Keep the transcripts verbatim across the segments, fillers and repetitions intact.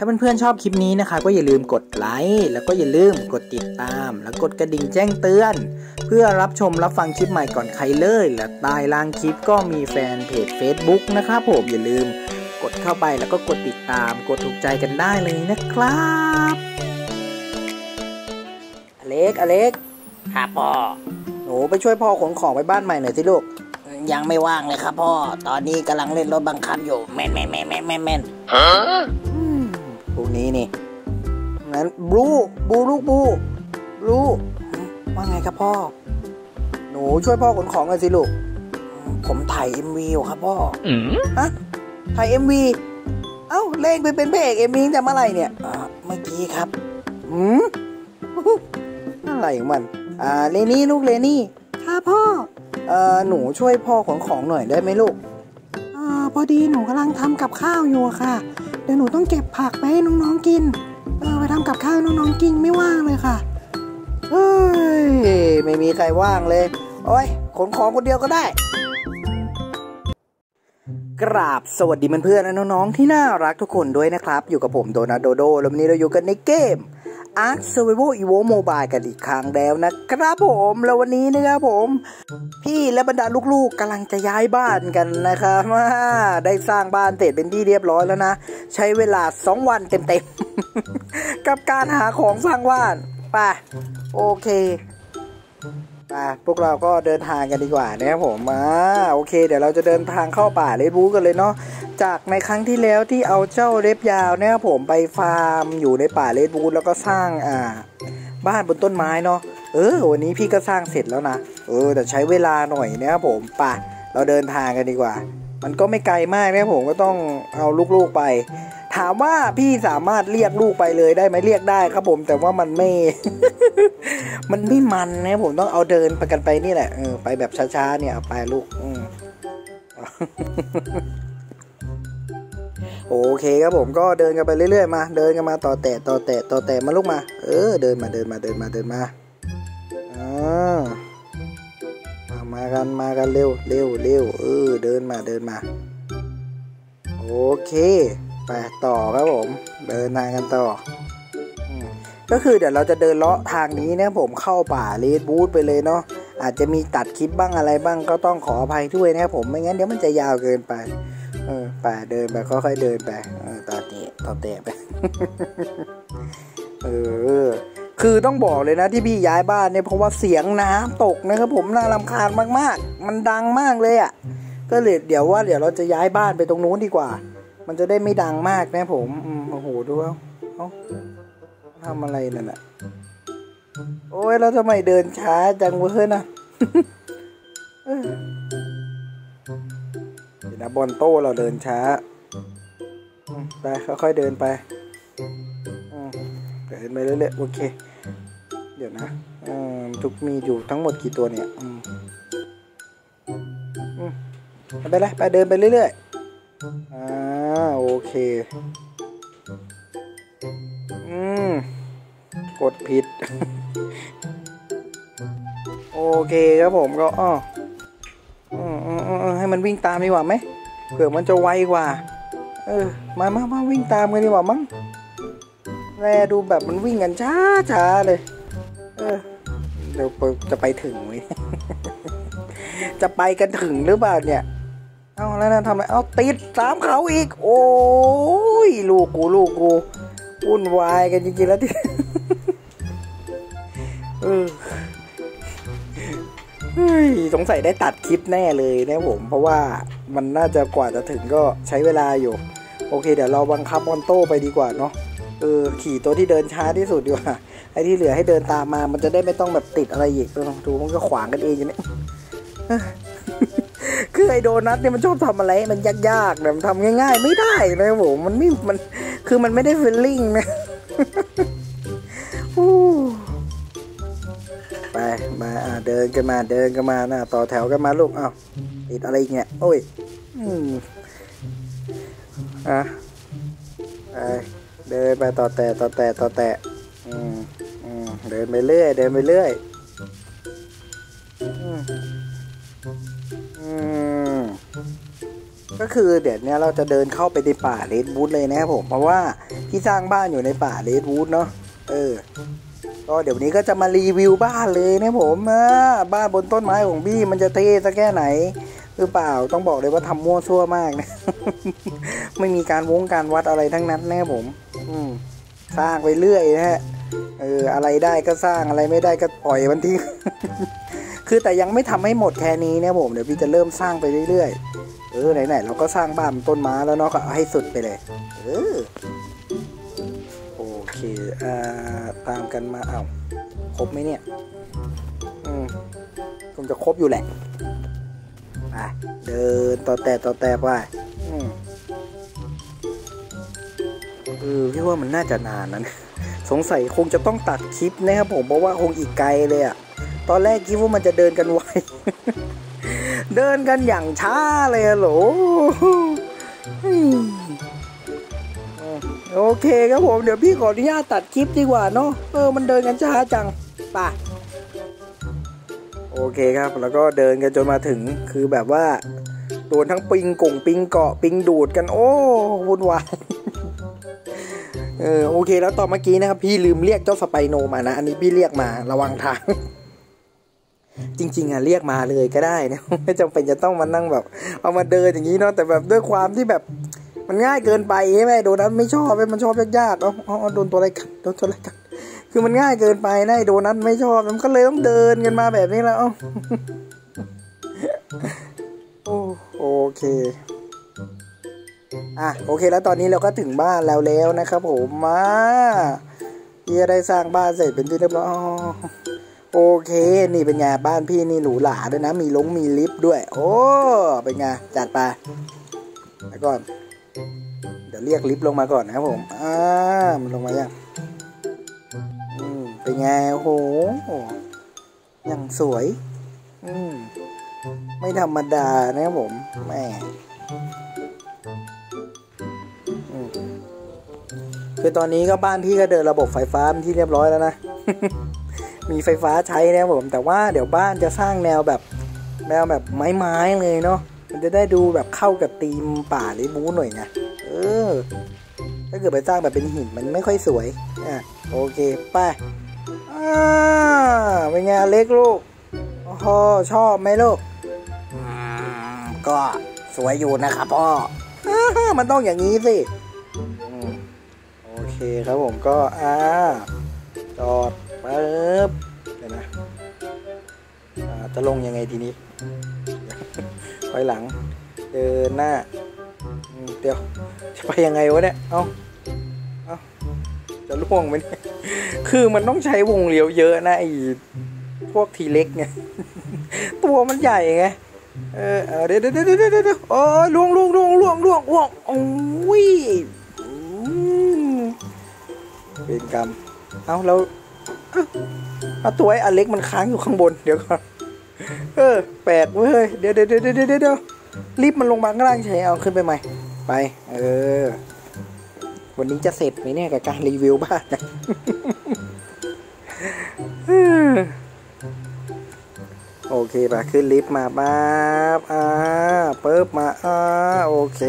เพื่อนๆชอบคลิปนี้นะคะก็อย่าลืมกดไลค์แล้วก็อย่าลืมกดติดตามแล้วกดกระดิ่งแจ้งเตือนเพื่อรับชมรับฟังคลิปใหม่ก่อนใครเลยและใต้ล่างคลิปก็มีแฟนเพจ Facebook นะครับผมอย่าลืมกดเข้าไปแล้วก็กดติดตามกดถูกใจกันได้เลยนะครับอเล็กอเล็กครับพ่อหนูไปช่วยพ่อขนของไปบ้านใหม่หน่อยสิลูกยังไม่ว่างเลยครับพ่อตอนนี้กำลังเล่นรถบังคับอยู่แม่นแม่นแม่นแม่นแม่นแม่นฮะพวกนี้นี่งั้นบลูบลูลูกบลูบลูว่าไงครับพ่อหนูช่วยพ่อขนของหน่อยสิลูกผมถ่าย เอ็ม วี อยู่ครับพ่อฮะถ่าย เอ็ม วี เอ้าเล่นไปเป็นพระเอก เอ็ม วี จะเมื่อไหร่เนี่ยเมื่อกี้ครับหืมอะไรของมันอ่าเลนี่ลูกเลนี่ค่ะพ่อเอ่อหนูช่วยพ่อขนของหน่อยได้ไหมลูกอ่าพอดีหนูกำลังทำกับข้าวอยู่ค่ะเดี๋ยวหนูต้องเก็บผักไปให้น้องๆกินเออไปทำกับข้าวน้องๆกินไม่ว่างเลยค่ะเฮ้ยไม่มีใครว่างเลยโอ้ยขนของคนเดียวก็ได้กราบสวัสดีเพื่อนๆและน้องๆที่น่ารักทุกคนด้วยนะครับอยู่กับผมโดนาโดโดแล้ววันนี้เราอยู่กันในเกม Ark Survival Evo Mobile กันอีกครั้งแล้วนะครับผมแล้ววันนี้นะครับผมพี่และบรรดาลูกๆกำลังจะย้ายบ้านกันนะครับได้สร้างบ้านเสร็จเป็นที่เรียบร้อยแล้วนะใช้เวลาสองวันเต็มๆกับการหาของสร้างบ้านไปโอเคไปพวกเราก็เดินทางกันดีกว่านะครับผมอ่าโอเคเดี๋ยวเราจะเดินทางเข้าป่าเรดบูกันเลยเนาะจากในครั้งที่แล้วที่เอาเจ้าเล็บยาวนะครับผมไปฟาร์มอยู่ในป่าเรดบูแล้วก็สร้างอ่าบ้านบนต้นไม้เนาะเออวันนี้พี่ก็สร้างเสร็จแล้วนะเออแต่ใช้เวลาหน่อยนะครับผมไปเราเดินทางกันดีกว่ามันก็ไม่ไกลมากนะครับผมก็ต้องเอาลูกๆไปถามว่าพี่สามารถเรียกลูกไปเลยได้ไหมเรียกได้ครับผมแต่ว่ามันไม่ มันไม่มันนะผมต้องเอาเดินไปกันไปนี่แหละเออไปแบบช้าๆเนี่ยไปลูกอืม โอเคครับผมก็เดินกันไปเรื่อยๆมาเดินกันมาต่อแตะต่อแตะต่อแตะมาลูกมาเออเดินมาเดินมาเดินมาเดินมาอ่ามากันมากันเร็วเร็วเร็วเออเดินมาเดินมาโอเคไปต่อครับผมเดินทางกันต่อก็คือเดี๋ยวเราจะเดินเลาะทางนี้นะผมเข้าป่าเรดบูธไปเลยเนาะอาจจะมีตัดคลิปบ้างอะไรบ้างก็ต้องขออภัยด้วยนะครับผมไม่งั้นเดี๋ยวมันจะยาวเกินไปเออไปเดินไปค่อยๆเดินไปเออตอนนี้ต่อแตะไป เออคือต้องบอกเลยนะที่พี่ย้ายบ้านเนี่ยเพราะว่าเสียงน้ำตกนะครับผมน่ารำคาญมากๆมันดังมากเลยอ่ะก็เลยเดี๋ยวว่าเดี๋ยวเราจะย้ายบ้านไปตรงนู้นดีกว่ามันจะได้ไม่ดังมากนะผมอืมโอ้โหดูเอาเอาทำอะไรนั่นน่ะโอ้ยแล้วทำไมเดินช้าจังเว้ยนะเดี๋ยวนะบอลโต้เราเดินช้าไปค่อยๆเดินไปเดินไปเรื่อยๆโอเคเดี๋ยวนะทุกมีอยู่ทั้งหมดกี่ตัวเนี่ยไปเลยไปเดินไปเรื่อยๆอ่าโอเคอืมกดผิด โอเคครับผมก็อ้อให้มันวิ่งตามดีกว่าไหมเผื่อมันจะไวกว่าเออมามามาวิ่งตามกันดีกว่ามั้งแลดูแบบมันวิ่งกันช้าช้าเลยเออเดี๋ยวจะไปถึงไหม จะไปกันถึงหรือเปล่าเนี่ยเอาแล้วนะทำไมเอาติดตามเขาอีกโอ้ยลูกกูลูกกูวุ่นวายกันจริงๆแล้วที่ เออสงสัยได้ตัดคลิปแน่เลยนะผมเพราะว่ามันน่าจะกว่าจะถึงก็ใช้เวลาอยู่โอเคเดี๋ยวเราบังคับมอนโต้ไปดีกว่าเนาะเออขี่ตัวที่เดินช้าที่สุดดีกว่าไอ้ที่เหลือให้เดินตามมามันจะได้ไม่ต้องแบบติดอะไรอีกดูมันก็ขวางกันเองอย่างนี้คือไอโดนัทเนี่ยมันชอบทำอะไรมันยากๆแบบทำง่ายๆไม่ได้นะผมมันไม่มันคือมันไม่ได้ฟีลลิ่งนะไปมาเดินกันมาเดินกันมานะต่อแถวกันมาลูกอ้าวติดอะไรเงี้ยโอ้ยอืมอ่ะไปเดินไปต่อแตะต่อแตะต่อแตะอืมอืมเดินไปเรื่อยเดินไปเรื่อยอืมอืมก็คือเดี๋ยวนี้เราจะเดินเข้าไปในป่าเรดวูดเลยนะครับผมเพราะว่าพี่สร้างบ้านอยู่ในป่าเรดวูดเนาะเออก็เดี๋ยวนี้ก็จะมารีวิวบ้านเลยนะผมอ่าบ้านบนต้นไม้ของพี่มันจะเท่สักแค่ไหนหรือเปล่าต้องบอกเลยว่าทำมั่วซั่วมากนะ ไม่มีการวงการวัดอะไรทั้งนั้นนะครับผมอืมสร้างไปเรื่อยนะฮะเอออะไรได้ก็สร้างอะไรไม่ได้ก็ปล่อยมันทิ้ง คือแต่ยังไม่ทำให้หมดแค่นี้นะผมเดี๋ยวพี่จะเริ่มสร้างไปเรื่อยๆเออไหนๆเราก็สร้างบ้านต้นไม้แล้วเนาะก็เอาให้สุดไปเลยเออโอเคอ่าตามกันมาเอาครบไหมเนี่ยอืมคงจะครบอยู่แหละไปเดินต่อแต่ต่อแต่ไปอืมเออพี่ว่ามันน่าจะนานนะสงสัยคงจะต้องตัดคลิปนะครับผมเพราะว่าคงอีกไกลเลยอะตอนแรกคิดว่ามันจะเดินกันไว เดินกันอย่างช้าเลยอะโหลโอเคครับผมเดี๋ยวพี่ขออนุญาตตัดคลิปดีกว่าเนาะเออมันเดินกันช้าจังป่ะโอเคครับแล้วก็เดินกันจนมาถึงคือแบบว่าโดนทั้งปิงกงปิงเกาะปิงดูดกันโอ้วุ่นวายเออโอเคแล้วตอนเมื่อกี้นะครับพี่ลืมเรียกเจ้าสไปโนมานะอันนี้พี่เรียกมาระวังทางจริงๆอ่ะเรียกมาเลยก็ได้นะไม่จำเป็นจะต้องมานั่งแบบเอามาเดินอย่างนี้เนาะแต่แบบด้วยความที่แบบมันง่ายเกินไปใช่ไหมโดนัทไม่ชอบมันชอบยากๆเอาเอาโดนตัวอะไรกัดโดนตัวอะไรกัดคือมันง่ายเกินไปนะโดนัทไม่ชอบมันก็เลยต้องเดินกันมาแบบนี้แล้วโอ้โอเคอ่ะโอเคแล้วตอนนี้เราก็ถึงบ้านแล้วแล้วนะครับผมมาพี่ได้สร้างบ้านเสร็จเป็นที่เรียบร้อยโอเคนี่เป็นไงบ้านพี่นี่หรูหราด้วยนะมีลงมีลิฟต์ด้วยโอ้เป็นไงจัดไปแล้วก่อนเดี๋ยวเรียกลิฟต์ลงมาก่อนนะครับผมอ่ามันลงมายังอืมเป็นไงโอ้โหยังสวยอืมไม่ธรรมดานะครับผมแม่คือตอนนี้ก็บ้านพี่ก็เดินระบบไฟฟ้าที่เรียบร้อยแล้วนะ มีไฟฟ้าใช้นะครับผมแต่ว่าเดี๋ยวบ้านจะสร้างแนวแบบแนวแบบไม้ๆเลยเนาะมันจะได้ดูแบบเข้ากับธีมป่าหรือบู๊หน่อยไงเออถ้าเกิดไปสร้างแบบเป็นหินมันไม่ค่อยสวยอ่ะโอเคไปอ่าเป็นไงเล็กลูกโอ้โหชอบไหมลูกอืมก็สวยอยู่นะครับพ่อมันต้องอย่างนี้สิโอเคครับผมก็อ่าจอดปึ๊บเดี๋ยวนะจะลงยังไงทีนี้ไปหลังเดินหน้าเดี๋ยวจะไปยังไงวะเนี่ยเอ้าเอ้าจะล่วงไหมเนี่ยคือมันต้องใช้วงเลี้ยวเยอะนะไอ้พวกทีเล็กไงตัวมันใหญ่ไงเออเดี๋ยวเดี๋ยวเดี๋ยวเดี๋ยวเดี๋ยวโอ้ยล่วงล่วงล่วงล่วงล่วงล่วงโอ้ยเป็นกรรมเอ้าแล้วเอาตัวไอ้อเล็กมันค้างอยู่ข้างบนเดี๋ยวก่อนเออแปลกเว้ยเดี๋ยวเดี๋ยวเดี๋ยวเดี๋ยวเดี๋ยวรีบมันลงมาข้างล่างใช่เอาขึ้นไปใหม่ไปเออวันนี้จะเสร็จไหมเนี่ยกับการรีวิวบ้านโอเคไปขึ้นลิฟต์มาบ้าบอ่าเปิบมาอ่าโอเค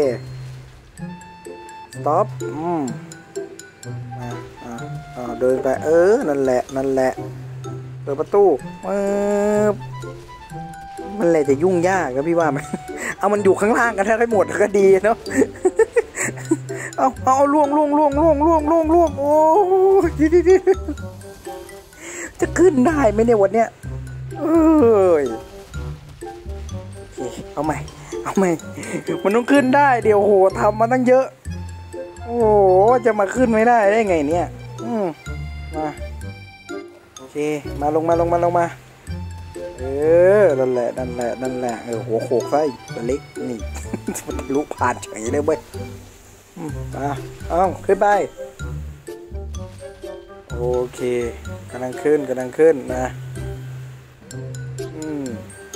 สต็อปอืมมาอ่าอ่าเดินไปเออนั่นแหละนั่นแหละเปิดประตูเออมันแหละจะยุ่งยากนะพี่ว่าไหมเอามันอยู่ข้างล่างกันถ้าได้หมดก็ดีเนาะเอาเอาล่วงล่วงล่วงล่วงล่วงล่วงล่วงโอ้ยดีๆจะขึ้นได้ไหมเนี่ยวันเนี้ยเอ้ยโอเคเอาใหม่เอาใหม่มันต้องขึ้นได้เดี๋ยวโหทำมาตั้งเยอะโอ้โหจะมาขึ้นไม่ได้ได้ไงเนี่ยอืมมาโอเคมาลงมาลงมาลงมาเออนั่นแหละนั่นแหละนั่นแหละเออหัวโขกไส้ตัวเล็กนี่มันทะลุผ่านเฉยเลยเว้ยมาเอาขึ้นไปโอเคกำลังขึ้นกำลังขึ้นนะอืม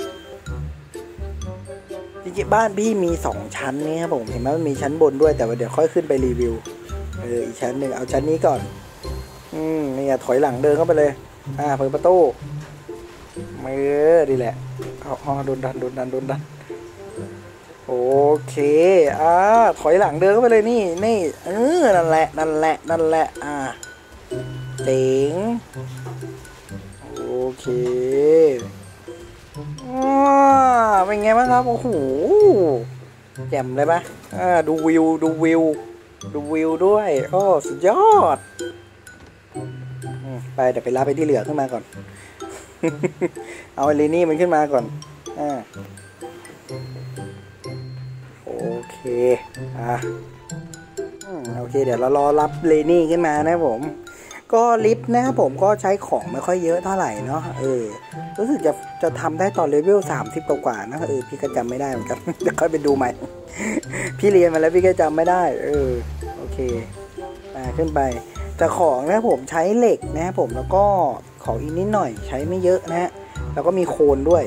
จริงๆบ้านพี่มีสองชั้นนี่ครับผมเห็นไหมมันมีชั้นบนด้วยแต่ว่าเดี๋ยวค่อยขึ้นไปรีวิวเอออีกชั้นหนึ่งเอาชั้นนี้ก่อนอืมนี่ถอยหลังเดินเข้าไปเลยอ่าเปิดประตูมือดีแหละอ๋อโดนดันโดนดันโดนดันโอเคอ่าถอยหลังเดินเข้าไปเลยนี่นี่เออนั่นแหละนั่นแหละนั่นแหละอ่าเจ๋งโอเคว้าเป็นไงบ้างครับโอ้โหแจ่มเลยปะอ่าดูวิวดูวิวดูวิวด้วยโอ้สุดยอดไปเดี๋ยวไปรับไปที่เหลือขึ้นมาก่อน เอาไอ้เลนี่มันขึ้นมาก่อนอ่าโอเคอ่ะโอเคเดี๋ยวเรารอรับเลนี่ขึ้นมานะผมก็ลิฟต์นะครับผมก็ใช้ของไม่ค่อยเยอะเท่าไหร่เนาะเออรู้สึกจะจะทำได้ตอนเลเวลสามสิบกว่าๆนะเออพี่ก็จำไม่ได้เหมือนกันเดี๋ยวค่อยไปดูใหม่ พี่เรียนมาแล้วพี่ก็จำไม่ได้เออโอเคมาขึ้นไปแต่ของนะผมใช้เหล็กนะครับผมแล้วก็ของอีกนิดหน่อยใช้ไม่เยอะนะฮะแล้วก็มีโคนด้วย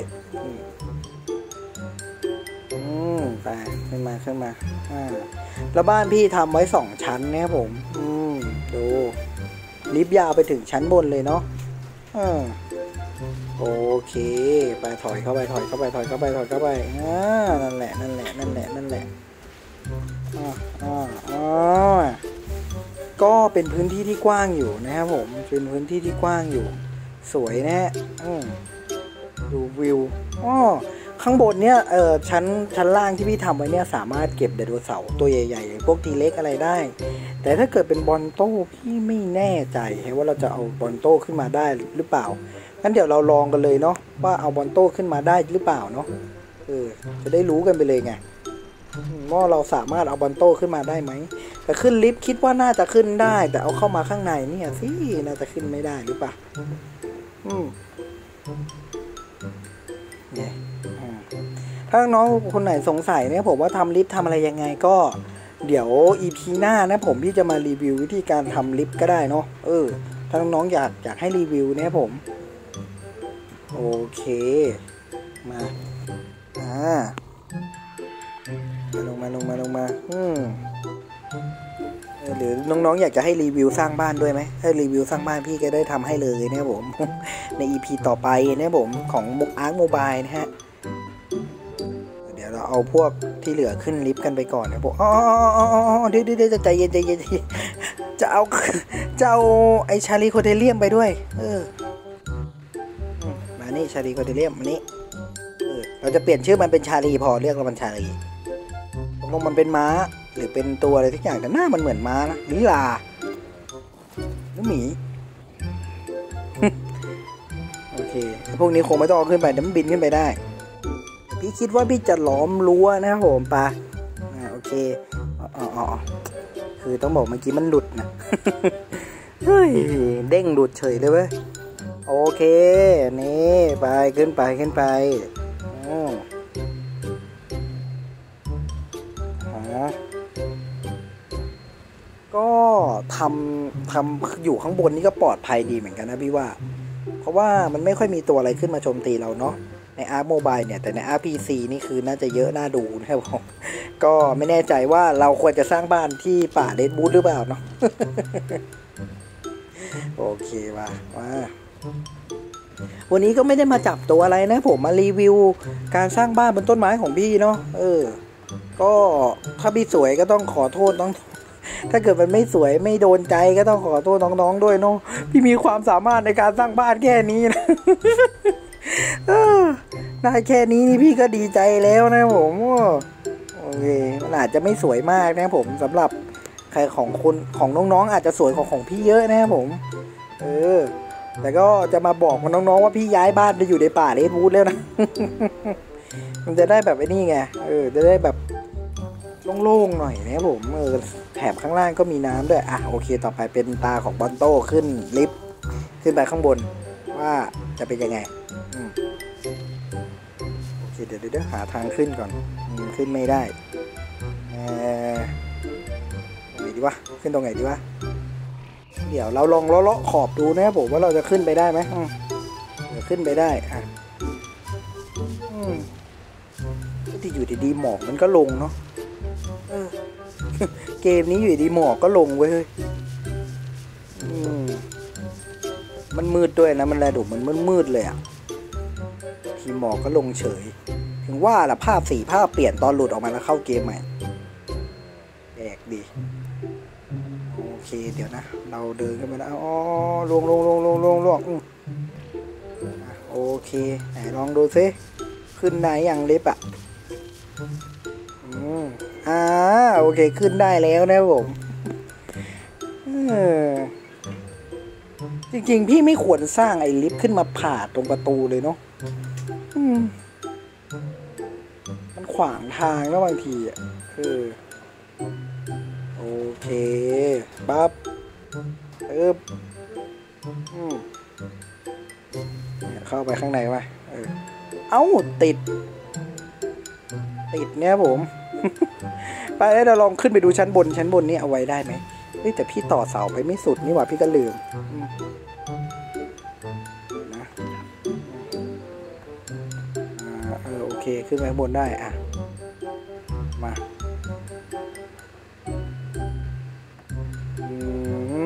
อืมไปขึ้นมาขึ้นมาอ่าแล้วบ้านพี่ทำไว้สองชั้นนะครับผมอืมดูลิฟต์ยาวไปถึงชั้นบนเลยเนาะอ่าโอเคไปถอยเข้าไปถอยเข้าไปถอยเข้าไปถอยเข้าไปอ่านั่นแหละนั่นแหละนั่นแหละนั่นแหละอ่าอ่าอ่าก็เป็นพื้นที่ที่กว้างอยู่นะครับผมเป็นพื้นที่ที่กว้างอยู่สวยนะฮะอืมดูวิวอ้อข้างบนเนี่ยเออชั้นชั้นล่างที่พี่ทำไว้เนี่ยสามารถเก็บไดโนเสาร์ตัวใหญ่ๆอย่างพวกทีเล็กอะไรได้แต่ถ้าเกิดเป็นบอนโต้พี่ไม่แน่ใจว่าเราจะเอาบอนโต้ขึ้นมาได้หรือเปล่างั้นเดี๋ยวเราลองกันเลยเนาะว่าเอาบอนโต้ขึ้นมาได้หรือเปล่าเนาะเออจะได้รู้กันไปเลยไงว่าเราสามารถเอาบอนโต้ขึ้นมาได้ไหมแต่ขึ้นลิฟต์คิดว่าน่าจะขึ้นได้แต่เอาเข้ามาข้างในเนี่ยสิน่าจะขึ้นไม่ได้หรือเปล่าอืมเนี่ยถ้าน้องคนไหนสงสัยเนี่ยผมว่าทำลิฟต์ทำอะไรยังไงก็เดี๋ยว อี พี หน้านะผมพี่จะมารีวิววิธีการทำลิฟต์ก็ได้เนาะเออถ้าน้องๆอยากอยากให้รีวิวเนี่ยผมโอเคมาอ่าลงมาลงมาลงมาอืมหรือน้องๆอยากจะให้รีวิวสร้างบ้านด้วยไหมถ้ารีวิวสร้างบ้านพี่ก็ได้ทำให้เลยนะผม ใน อี พี ต่อไปนะผมของมุกอาร์คโมบายนะฮะเดี๋ยวเราเอาพวกที่เหลือขึ้นลิฟต์กันไปก่อนนะผมอ๋อเดี๋ยวเดี๋ยวใจเย็นใจเย็นจะเอาจะเอาไอชาลีโคเทเลียมไปด้วยเออมานี่ชาลีโคเทเลียมมานี่เออเราจะเปลี่ยนชื่อมันเป็นชาลีพอเรียกมันชาลีตกลงมันเป็นม้าหรือเป็นตัวอะไรทุกอย่างแต่หน้ามันเหมือนม้านะหรือลาหรือหมี โอเคพวกนี้คงไม่ต้องเอาขึ้นไปเดี๋ยวมันบินขึ้นไปได้พี่คิดว่าพี่จะล้อมรั้วนะผมปะอ่าโอเคอ๋ออ๋อคือต้องบอกเมื่อกี้มันหลุดนะ เฮ้ยเด้งหลุดเฉยเลยเว้ยโอเคนี่ไปขึ้นไปขึ้นไปอ๋อก็ทำทำอยู่ข้างบนนี่ก็ปลอดภัยดีเหมือนกันนะพี่ว่าเพราะว่ามันไม่ค่อยมีตัวอะไรขึ้นมาโจมตีเราเนาะใน อาร์ค Mobile เนี่ยแต่ใน อาร์ พี ซี นี่คือน่าจะเยอะน่าดูนะครับผมก็ไม่แน่ใจว่าเราควรจะสร้างบ้านที่ป่าเดดบูธหรือเปล่าเนาะ โอเคมามาวันนี้ก็ไม่ได้มาจับตัวอะไรนะผมมารีวิวการสร้างบ้านบนต้นไม้ของพี่เนาะเออก็ถ้าพี่สวยก็ต้องขอโทษน้องถ้าเกิดมันไม่สวยไม่โดนใจก็ต้องขอโทษน้องๆด้วยเนาะพี่มีความสามารถในการสร้างบ้านแค่นี้นะ ได้แค่นี้นี่พี่ก็ดีใจแล้วนะผมโอเคมันอาจจะไม่สวยมากนะผมสำหรับใครของคุณของน้องๆอาจจะสวยกว่าของพี่เยอะนะผมเออแต่ก็จะมาบอกกับน้องๆว่าพี่ย้ายบ้านไปอยู่ในป่าเรดวูดแล้วนะ มันจะได้แบบไอ้นี่ไงเออจะได้แบบโล่งๆหน่อยนะผมเออแถบข้างล่างก็มีน้ำด้วยอ่ะโอเคต่อไปเป็นตาของบอนโต้ขึ้นลิฟต์ขึ้นไปข้างบนว่าจะเป็นยังไงโอเคเดี๋ยวเดี๋ยวหาทางขึ้นก่อนขึ้นไม่ได้เออตรงไหนดีวะขึ้นตรงไหนดีวะเดี๋ยวเราลองเลาะขอบดูนะครับผมว่าเราจะขึ้นไปได้ไหมเดี๋ยวขึ้นไปได้อ่ะที่อยู่ดีๆหมอกมันก็ลงเนาะเกมนี้อยู่ดีหมอกก็ลงเว้ยมันมืดด้วยนะมันแลดูมันมืดๆเลยอ่ะพิมพ์หมอกก็ลงเฉยถึงว่าล่ะภาพสีภาพเปลี่ยนตอนหลุดออกมาแล้วเข้าเกมใหม่แปลกดีโอเคเดี๋ยวนะเราเดินกันมาแล้วอ๋อลงลงลงลงลงลงโอเคไหนลองดูซิขึ้นได้อย่างลิฟต์อ่ะอืมอ่าโอเคขึ้นได้แล้วนะผมเออจริงๆพี่ไม่ควรสร้างไอ้ลิฟต์ขึ้นมาผ่าตรงประตูเลยเนาะมันขวางทางแล้วบางทีอ่ะเออโอเคปั๊บเอออืมเข้าไปข้างในไหมเออเอ้าติดติดเนี่ยผม ไปแล้วเราลองขึ้นไปดูชั้นบนชั้นบนนี่เอาไว้ได้ไหมเฮ้ยแต่พี่ต่อเสาไปไม่สุดนี่หว่าพี่ก็ลืมนะเออโอเคขึ้นไปข้างบนได้อ่ะมาอืม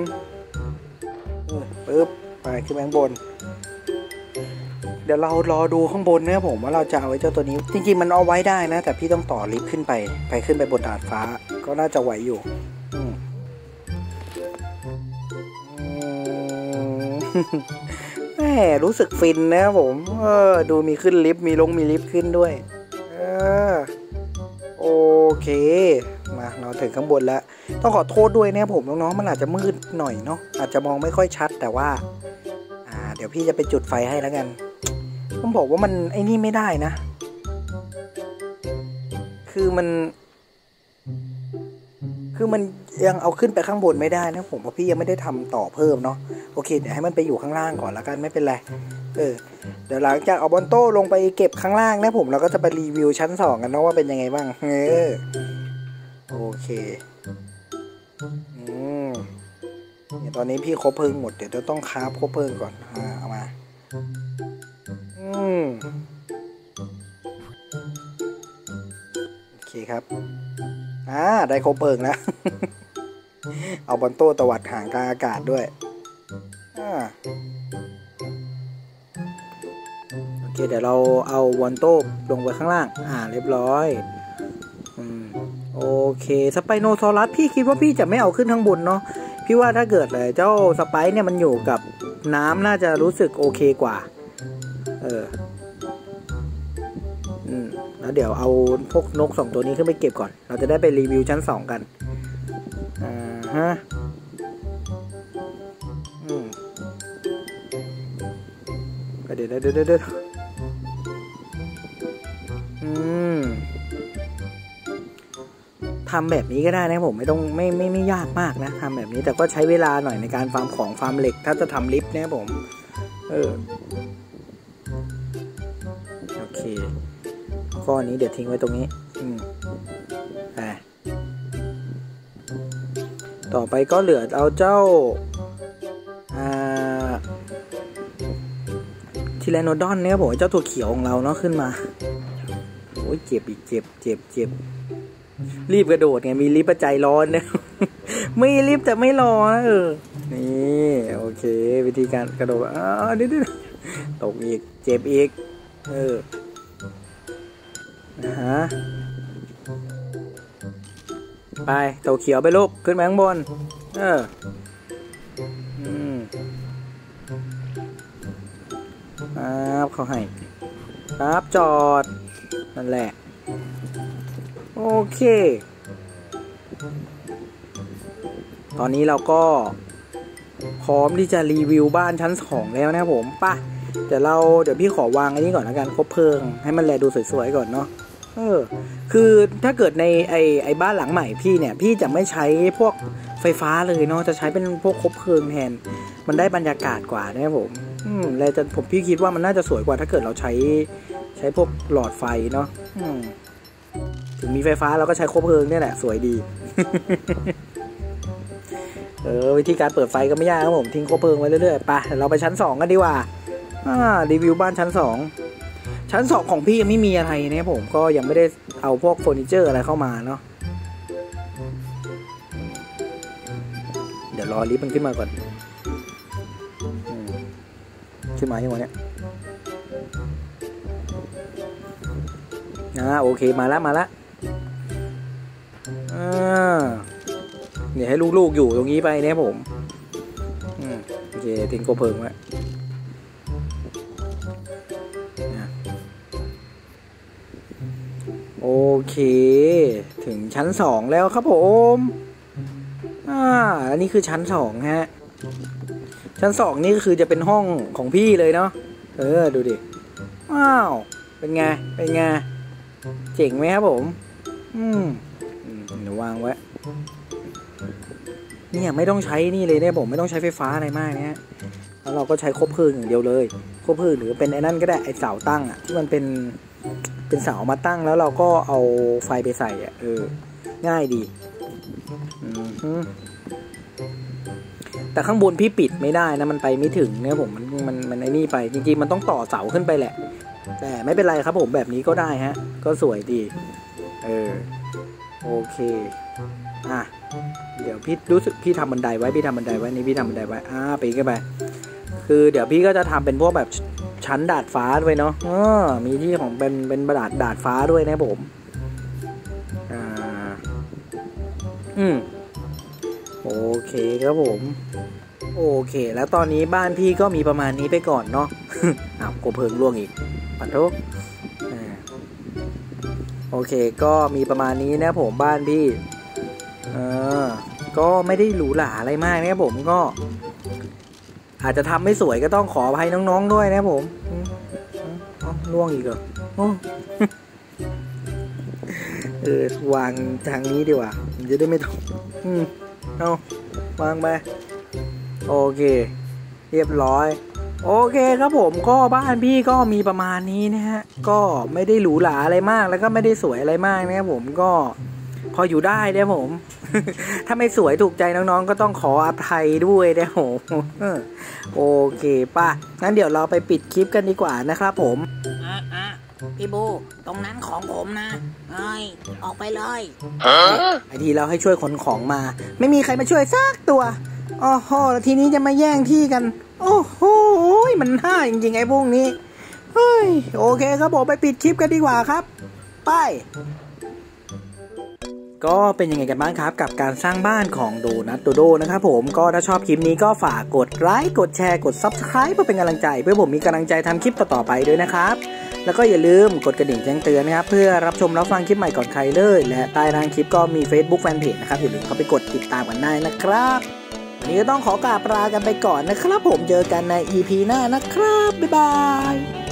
ปึ๊บไปขึ้นไปข้างบนเดี๋ยวเรารอดูข้างบนนะผมว่าเราจะเอาไว้เจ้าตัวนี้จริงๆมันเอาไว้ได้นะแต่พี่ต้องต่อลิฟต์ขึ้นไปไปขึ้นไปบนดาดฟ้าก็น่าจะไหวอยู่แหมรู้สึกฟินนะผมเออดูมีขึ้นลิฟต์มีลงมีลิฟต์ขึ้นด้วยเออโอเคมาเราถึงข้างบนแล้วต้องขอโทษด้วยนะผมน้องๆมันอาจจะมืดหน่อยเนาะอาจจะมองไม่ค่อยชัดแต่ว่าอ่าเดี๋ยวพี่จะไปจุดไฟให้แล้วกันต้องบอกว่ามันไอ้นี่ไม่ได้นะคือมันคือมันยังเอาขึ้นไปข้างบนไม่ได้นะผมเพราะพี่ยังไม่ได้ทำต่อเพิ่มเนาะโอเคเดี๋ยวให้มันไปอยู่ข้างล่างก่อนแล้วกันไม่เป็นไรเออเดี๋ยวหลังจากเอาบอลโต้ลงไปเก็บข้างล่างนะผมเราก็จะไปรีวิวชั้นสองกันเนาะว่าเป็นยังไงบ้างเออโอเคอืมเนี่ยตอนนี้พี่ครบเพลิงหมดเดี๋ยวจะต้องคราฟครบเพลิงก่อนอ่าเอามาอืมโอเคครับอ่าได้ครบเพลิงแล้ว เอาบอลโต้ตวัดห่างกลางอากาศด้วยอ่าโอเคเดี๋ยวเราเอาบอลโต้ลงไปข้างล่างอ่าเรียบร้อยอืมโอเคสไปโนซอรัสพี่คิดว่าพี่จะไม่เอาขึ้นข้างบนเนาะพี่ว่าถ้าเกิดเลยเจ้าสไปซ์เนี่ยมันอยู่กับน้ำน่าจะรู้สึกโอเคกว่าเอออืมแล้วเดี๋ยวเอาพวกนกสองตัวนี้ขึ้นไปเก็บก่อนเราจะได้ไปรีวิวชั้นสองกันอ่าฮะอืมเดี๋ยวเดี๋ยวเดี๋ยวเดี๋ยวอืมทำแบบนี้ก็ได้นะผมไม่ต้องไม่ไม่ไม่ยากมากนะทำแบบนี้แต่ก็ใช้เวลาหน่อยในการฟาร์มของฟาร์มเหล็กถ้าจะทำลิฟต์นะผมเออโอเคข้อนี้เดี๋ยวทิ้งไว้ตรงนี้อืมอ่าต่อไปก็เหลือเอาเจ้าอ่าทีแรโนดอนเนี่ยผมเจ้าตัวเขียวของเราเนาะขึ้นมาโอ้ยเจ็บอีกเจ็บเจ็บเจ็บรีบกระโดดไงมีลิฟต์ใจร้อนเนี่ยไม่ลิฟต์แต่ไม่รอนะเออนี่โอเควิธีการกระโดดอ้าวดิดิตกอีกเจ็บอีกเออนะฮะไปตัวเขียวไปลูกขึ้นมาข้างบนเอออืมครับเขาให้ครับจอดนั่นแหละโอเคตอนนี้เราก็พร้อมที่จะรีวิวบ้านชั้นสองแล้วนะผมป่ะเดี๋ยวเราเดี๋ยวพี่ขอวางอันนี้ก่อนแล้วกันครบเพลิงให้มันแลดูสวยๆก่อนเนาะเออคือถ้าเกิดในไอไอบ้านหลังใหม่พี่เนี่ยพี่จะไม่ใช้พวกไฟฟ้าเลยเนาะจะใช้เป็นพวกครบเพลิงแทนมันได้บรรยากาศกว่านะผมอืมแล้วจะผมพี่คิดว่ามันน่าจะสวยกว่าถ้าเกิดเราใช้ใช้พวกหลอดไฟเนาะอืมถึงมีไฟฟ้าเราก็ใช้ครบเพลิงเนี่ยแหละสวยดี เออวิธีการเปิดไฟก็ไม่ยากครับผมทิ้งครบเพลิงไว้เรื่อยๆไปเราไปชั้นสองกันดีกว่าอ่ารีวิวบ้านชั้นสองชั้นสองของพี่ยังไม่มีอะไรนะผมก็ยังไม่ได้เอาพวกเฟอร์นิเจอร์อะไรเข้ามาเนาะเดี๋ยวรอลิฟต์มันขึ้นมาก่อนขึ้นมาที่วันนี้อ่าโอเคมาแล้วมาแล้วอ่าเนี่ยให้ลูกๆอยู่ตรงนี้ไปเนี่ยผมอืมโอเคทิ้งโคเพิงไว้โอเคถึงชั้นสองแล้วครับผมอ่าอันนี้คือชั้นสองฮะชั้นสองนี่คือจะเป็นห้องของพี่เลยเนาะเออดูดิว้าวเป็นไงเป็นไงเจ๋งไหมครับผมอืมเดี๋ยววางไว้เนี่ยไม่ต้องใช้นี่เลยเนี่ยผมไม่ต้องใช้ไฟฟ้าอะไรมากเนี่ยแล้วเราก็ใช้คบเพลิงอย่างเดียวเลยคบเพลิงหรือเป็นไอ้นั่นก็ได้ไอ้เสาตั้งอ่ะที่มันเป็นเป็นเสามาตั้งแล้วเราก็เอาไฟไปใส่อ่ะเออง่ายดีอืมแต่ข้างบนพี่ปิดไม่ได้นะมันไปไม่ถึงเนี่ยผมมันมันมันไอ้นี่ไปจริงๆมันต้องต่อเสาขึ้นไปแหละแต่ไม่เป็นไรครับผมแบบนี้ก็ได้ฮะก็สวยดีเออโอเคอ่ะเดี๋ยวพี่รู้สึกพี่ทำบันไดไว้พี่ทำบันไดไว้นี่พี่ทำบันไดไว้อ่าปีนขึ้นไปคือเดี๋ยวพี่ก็จะทำเป็นพวกแบบชั้นดาดฟ้าด้วยเนาะอ๋อมีที่ของเป็นเป็นดาดดาดฟ้าด้วยนะผมอ่าอืมโอเคครับผมโอเคแล้วตอนนี้บ้านพี่ก็มีประมาณนี้ไปก่อนเนาะ อ้าวกบเพลิงร่วงอีกปัดทุกโอเคก็มีประมาณนี้นะผมบ้านพี่เออก็ไม่ได้หรูหราอะไรมากนะผมก็อาจจะทำไม่สวยก็ต้องขออภัยน้องๆด้วยนะผมร่วงอีกเหรอเออวางทางนี้ดีกว่ามันจะได้ไม่ต้องอืมเอาวางไปโอเคเรียบร้อยโอเคครับผมก็บ้านพี่ก็มีประมาณนี้นะฮะก็ไม่ได้หรูหราอะไรมากแล้วก็ไม่ได้สวยอะไรมากนะครับผมก็พออยู่ได้เนี่ยผม ถ้าไม่สวยถูกใจน้องๆก็ต้องขออภัยด้วยนะผมโอเคป่ะงั้นเดี๋ยวเราไปปิดคลิปกันดีกว่านะครับผมอ่ะอ่ะพี่บูตรงนั้นของผมนะเอ้ยออกไปเลยไอทีเราให้ช่วยขนของมาไม่มีใครมาช่วยสักตัวโอ้โหแล้วทีนี้จะมาแย่งที่กันโอ้โหมันน่าจริงๆไอ้พวกนี้เฮ้ยโอเคครับผมไปปิดคลิปกันดีกว่าครับไปก็เป็นยังไงกันบ้างครับกับการสร้างบ้านของโดนัทโดโดนะครับผมก็ถ้าชอบคลิปนี้ก็ฝากกดไลค์กดแชร์กด ซับสไครบ์ เพื่อเป็นกำลังใจเพื่อผมมีกำลังใจทำคลิปต่อๆไปด้วยนะครับแล้วก็อย่าลืมกดกระดิ่งแจ้งเตือนนะครับเพื่อรับชมรับฟังคลิปใหม่ก่อนใครเลยและใต้ล่างคลิปก็มี Facebook Fanpage นะครับอย่าลืมเข้าไปกดติดตามกันได้นะครับวันนี้ก็ต้องขอกราบลากันไปก่อนนะครับผมเจอกันใน อี พี หน้านะครับบ๊ายบาย